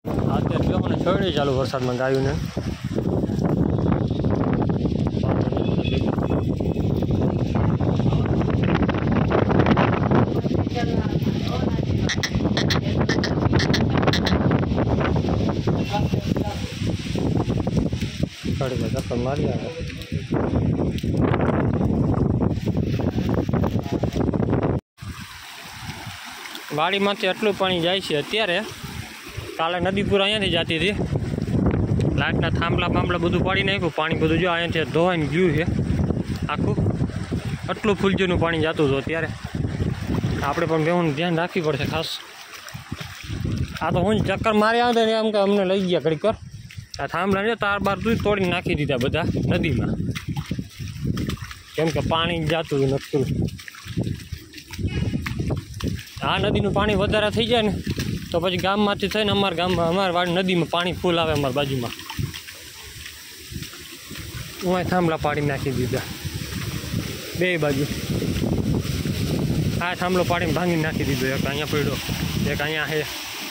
અત્યારે લોકોને છોડી ચાલુ વરસાદમાં ગાયું ને ચક્કર મારી આવે વાડીમાંથી એટલું પાણી જાય છે અત્યારે. કાલે નદીપુર અહીંયાથી જતી હતી, લાઇટના થાંભલા બધું પાડી નાખ્યું. પાણી બધું જો અહીંયાથી ધોવાઈને ગયું છે આખું. આટલું ફૂલજીનું પાણી જતું હતું અત્યારે. આપણે પણ બેહુનું ધ્યાન રાખવી પડશે ખાસ. આ તો હું ચક્કર મારી આવતા ને એમ કે અમને લઈ ગયા ઘડીક વાર. આ થાંભલા છે તાર બાર તોડીને નાખી દીધા બધા નદીમાં, કેમ કે પાણી જતું નતું. આ નદીનું પાણી વધારે થઈ જાય ને તો પછી ગામમાંથી થઈને અમારા ગામમાં અમારી નદીમાં પાણી ફૂલ આવે. અમારી બાજુમાં હું થાંભલા પાડી નાખી દીધા બે બાજુ. આ થાંભલો પાડીને ભાંગી નાખી દીધો. એક અહીંયા પડ્યો, એક અહીંયા છે.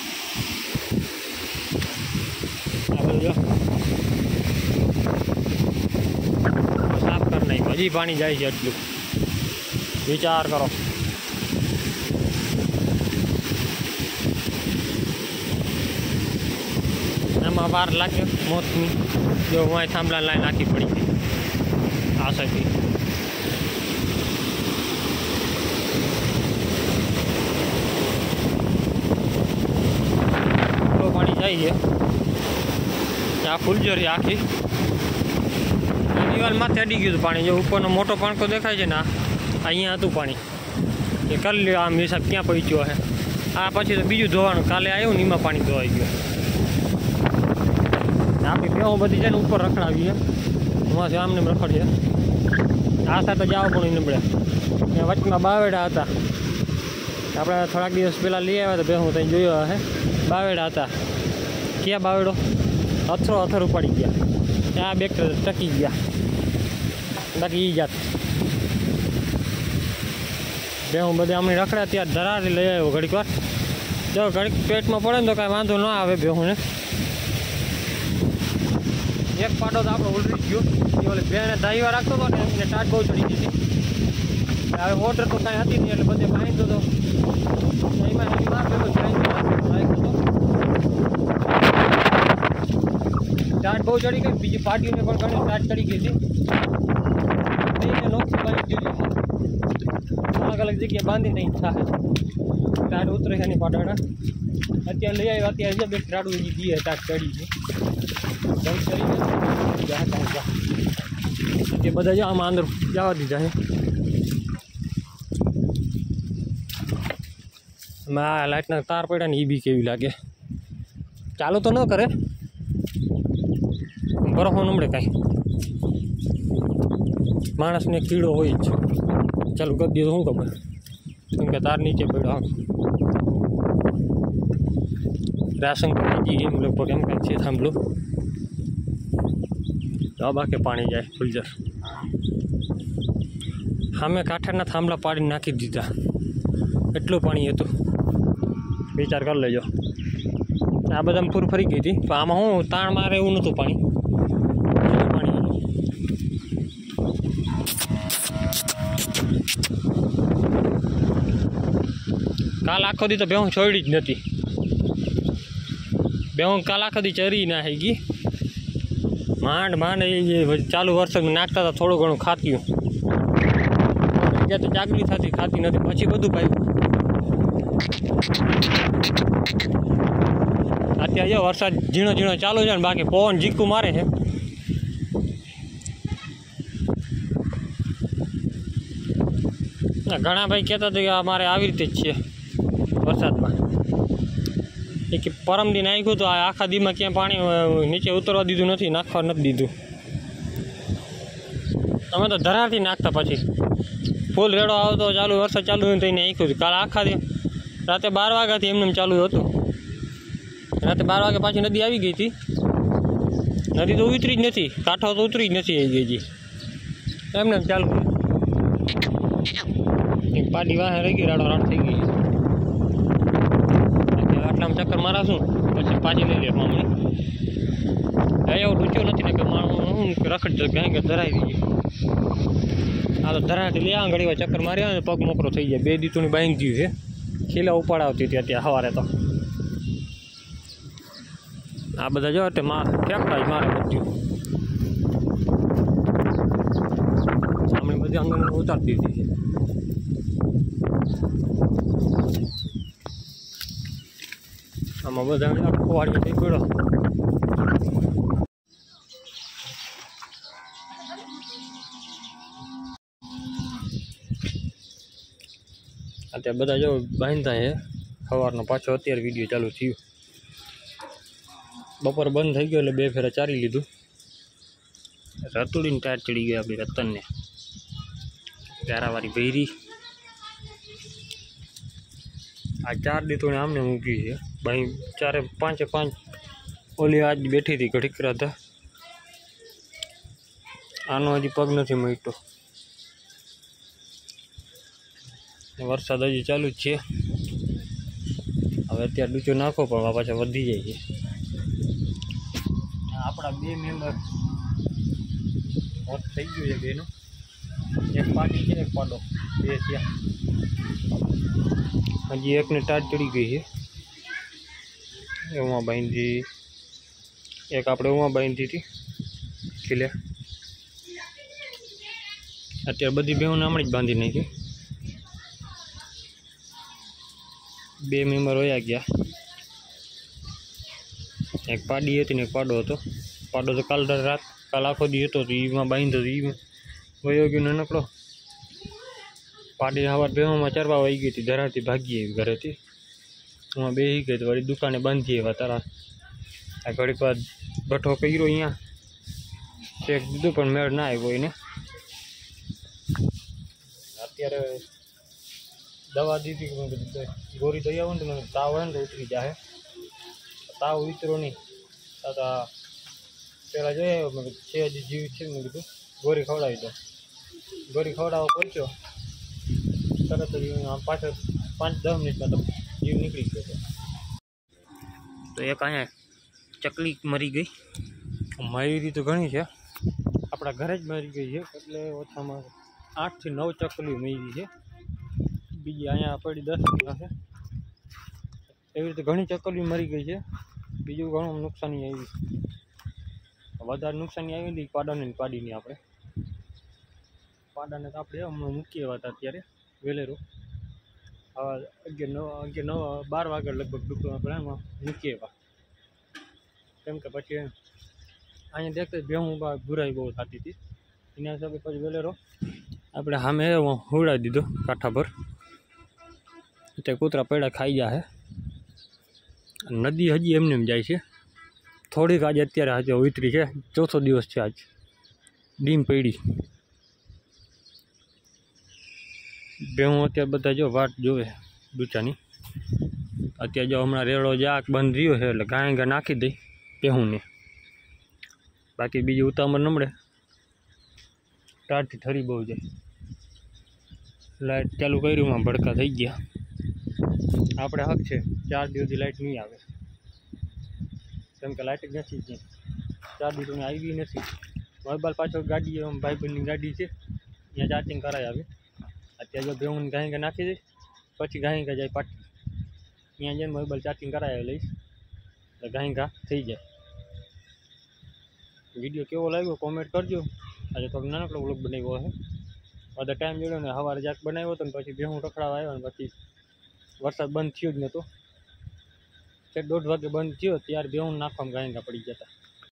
સાફ કરી નાખ્યું. હજી પાણી જાય છે એટલું. વિચાર કરો. એમાં વાર લાગે મોતની. જો હું થાંભલા લાઈન નાખી પડી ગઈ આશાથી. પાણી જાય છે આ ફૂલજરી આખી દિવાલ માથે અડી ગયું હતું પાણી. જો ઉપરનો મોટો પાંખો દેખાય છે ને અહીંયા હતું પાણી. એ કરી લ્યો આમ હિસાબ ક્યાં પહોંચ્યો હે. આ પછી તો બીજું ધોવાનું. કાલે આવ્યું ને એમાં પાણી ધોવાઈ ગયું. આપણી બેહો બધી છે ને ઉપર રખડાવીએ, એમાંથી આમને રખડીએ. આ સાથે જાવ પણ નબળે. ત્યાં વચમાં બાવેડા હતા. આપણે થોડાક દિવસ પહેલાં લઈ આવ્યા હતા બેહું ત્યાં જોયો હે. બાવેડા હતા. ક્યાં બાવેડો? અથર ઉપાડી ગયા. ત્યાં બે ટકી ગયા. બાકી એ જાત બેહું બધી આમની રખડ્યા. ત્યાં ધરારી લઈ આવ્યો ઘડીક વાર. જો ઘડીક પેટમાં પડે ને તો કાંઈ વાંધો ના આવે બેહુંને. એક પાટો તો આપણો ઉલરી ગયો. એ ઓલી બેને ધાઈવા રાખતો હતો ને એને ટાટ બહુ ચડી ગઈ હતી. હવે ઓર્ડર તો કાંઈ હતી નહીં એટલે બધે બાંધ્યો હતો. એમાં એની માં ભેગો રાખ્યો હતો. ટાટ બહુ ચડી ગઈ. બીજી પાર્ટીને પણ ઘણી ટાટ ચડી ગઈ હતી. એને નોખી બાંધી દીધી. અલગ અલગ જગ્યાએ બાંધી નહીં થાય. ટાટ ઉતરે છે એની પાટોડા. અત્યારે લઈ આવ્યો. અત્યારે બે રાડું દીએ ટાટ ચડી ગઈ. એ બધા જો આમાં અંદર જવા દીધા છે. આ લાઇટના તાર પડ્યા ને એ બી કેવી લાગે. ચાલુ તો ન કરે, બરફો નમડે કાંઈ. માણસને કીડો હોય જ. ચાલુ કરી દીધું શું ખબર, કેમ કે તાર નીચે પડ્યો. રાશન કરી એમ લગભગ એમ કાંઈક છે. થાંભલું બાકી પાણી જાય ફૂલજર. સામે કાંઠાના થાંભલા પાડીને નાખી દીધા. એટલું પાણી હતું. વિચાર કરી લેજો. આ બધા પૂર ફરી ગઈ હતી. પણ આમાં હું તાણ મારે એવું નહોતું પાણી. પાણી હતું. કાલ આખો દી તો બેહું છોડી જ નથી. બેહું કાલ આખો દી ચરી ના થઈ ગઈ. માંડ એ ચાલુ વર્ષમાં નાખતા હતા. થોડું ઘણું ખાત્યું. ત્યાં તો જાગરી થતી ખાતી નથી. પછી બધું પાયું. અત્યારે જો વરસાદ ઝીણો ચાલુ છે ને બાકી પવન ઝીકું મારે છે. ઘણા ભાઈ કહેતા હતા કે અમારે આવી રીતે જ છે વરસાદમાં. એ કે પરમદી નાખ્યું તો આખા દીમાં ક્યાં પાણી નીચે ઉતરવા દીધું નથી, નાખવા નથી દીધું. અમે તો ધરારથી નાખતા. પછી ફૂલ રેડો આવતો ચાલુ વરસાદ ચાલુ હોય તો એને નાખ્યું હતું. કાલે આખા દી રાતે 12 વાગ્યાથી એમને ચાલુ હતું. રાતે 12 વાગે પાછી નદી આવી ગઈ હતી. નદી તો ઉતરી જ નથી. કાંઠો તો ઉતરી જ નથી આવી ગઈ. એમને ચાલુ એક પાડી વાહે રહી ગઈ. રાડો રાડ થઈ ગઈ. આટલામાં ચક્કર મારાશું પછી પાછી લઈ લે મામણી એવો ડૂચ્યો નથી ને કે માણું રખડ ગાય કે ધરાઈ દઈએ આ તો ધરાટી લે ઘડી વાર ચક્કર માર્યા ને પગ મોકરો થઈ જાય 2 દીતુની બાઈંગ ગયું છે ખીલા ઉપાડાવતી હતી અત્યારે સવારે તો આ બધા જો તે ફેંકતા જ મારે બધું સામે બધી આંગણ ઉતારતી હતી આમાં બધા આખો વાળી થઈ ગયો અત્યારે બધા જો બાંધતા છે સવારનો પાછો અત્યારે વિડીયો ચાલુ થયું બપોર બંધ થઈ ગયો એટલે 2 ફેરા ચારી લીધું રતુડીને ટાયર ચડી ગયો આપણી રતનને ગારાવાળી ભૈરી આ 4 દીતોને આમને મૂકી છે ભાઈ 4-5 ઓલી આજ બેઠી હતી ઘડીક રાત આનો હજી પગ નથી મળ્યો વરસાદ હજી ચાલુ જ છે હવે અત્યારે ડૂચો નાખો પણ પાછા વધી જાય છે આપણા 2 મેમ્બર મોત થઈ ગયું છે બેનું એક પાટી છે એક પાડો 2 થયા હજી એકને ટાટ ચડી ગઈ છે એમાં બાંધી એક આપણે એમાં બાંધી હતી ખીલે અત્યારે બધી બેઉને હમણાં જ બાંધી નાખી 2 મેમ્બર વયા ગયા એક પાડી હતી ને એક પાડો હતો પાડો તો કાલ આખો દી હતો તો એમાં બાંધ્યો હતો એ વયો ગયો નનકડો પાડી સવાર બેવામાં ચરવા વહી ગઈ હતી ધરાથી ભાગી આવી ઘરેથી હું બેસી ગઈ તો વળી દુકાને બાંધી આવ્યા તારા આ ઘડીક વાર બઠો કર્યો અહીંયા ચેક દીધું પણ મેળ ના આવ્યો એને અત્યારે દવા દીધી ગોળી દઈ આવું ને મને તાવ હોય ને તો ઉતરી જાય તાવ ઉતરો નહીં તો પહેલાં જોઈએ મેં છે હજી જીવ છે મેં કીધું ગોળી ખવડાવી દો ગોળી ખવડાવવા પહોંચ્યો તરત જ પાછળ 5-10 મિનિટમાં તો જીવ નીકળી ગયો તો એક અહીંયા ચકલી મરી ગઈ મરી તો ઘણી છે આપણા ઘરે જ મરી ગઈ છે એટલે ઓછામાં 8 થી 9 ચકલી મરી છે બીજી અહીંયા પડી 10 છે એવી રીતે ઘણી ચકલી મરી ગઈ છે બીજું ઘણું નુકસાની આવી વધારે નુકસાની આવેલી પાડાને પાડીની આપણે પાડાને તો આપણે હમણાં મૂકી આવ્યા હતા અત્યારે વેલેરું હવે 11-12 વાગે લગભગ ડૂબો આપણે એમાં મૂકી આવ્યા કેમ કે પછી અહીંયા દેખતા ભેહું ગુરાઈ બહુ થતી હતી એના હિસાબે પછી વેલેરો આપણે સામે હુડાવી દીધો કાંઠા પર તે કૂતરા પૈડા ખાઈ જાય નદી હજી એમને એમ જાય છે થોડીક આજે અત્યારે આજે ઉતરી છે 4થો દિવસ છે આજ ડીમ પડી ભેહું અત્યારે બધા જો વાટ જોવે ડૂચાની અત્યારે જો હમણાં રેડો જાક બંધ રહ્યો છે એટલે ગાય નાખી દઈ ભેહુંને બાકી બીજી ઉતામર નમળે ટાઢથી ઠરી બહુ જાય લાઇટ ચાલુ કર્યું ભડકા થઈ ગયા આપણે હક છે 4 દિવસથી લાઇટ નહીં આવે કેમ કે લાઇટ જ નથી જ 4 દિવસની આવી નથી મોબાઈલ પાછળ ગાડી ભાઈબંધની ગાડી છે ત્યાં ચાર્જિંગ કરાવી આવે અત્યારે જો ભેહું ગાય નાખી દઈશ પછી ગાય જાય પાટી ત્યાં જઈને મોબાઈલ ચાર્જિંગ કરાવી લઈશ એટલે ગાય થઈ જાય વિડીયો કેવો લાગ્યો કોમેન્ટ કરજો આજે થોડો નાનકડો વ્લોગ બનાવ્યો છે બધા ટાઈમ જોડ્યો ને સવારે જાક બનાવ્યો હતો ને પછી ભેહું રખડાવા આવ્યો ને પછી વરસાદ બંધ થયો જ નહોતો 1:30 વાગે બંધ થયો ત્યારે ભેહું નાખવામાં ગાયંગા પડી જતા